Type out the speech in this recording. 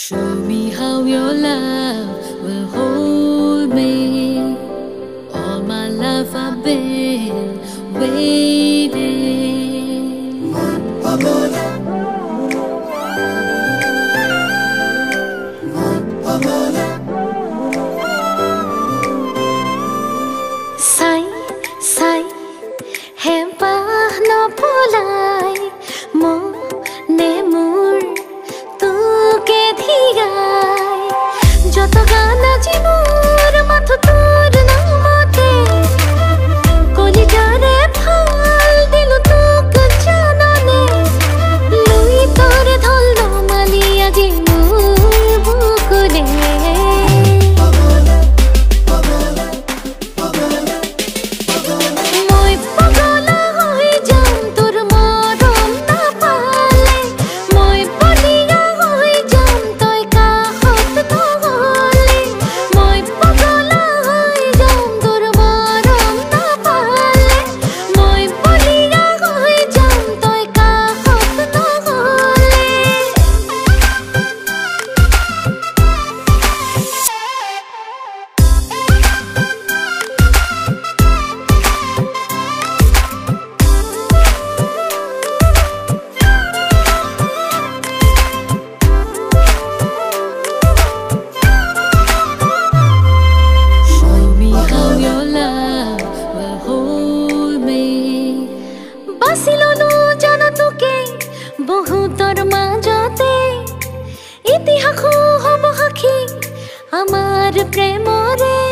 Show me how your love will hold me. All my life I've been waiting. Sai, sai, hempah no pulai mo nemur tu ke dhigai joto gana jimur mathu tor na mate koli jare phal dilu tu kachanane lui tor dhollo maliya jimur bukule বাসিলনো জানা তোকে বহুতর মাজতে ইতিহাস হব সাক্ষী আমার প্রেমরে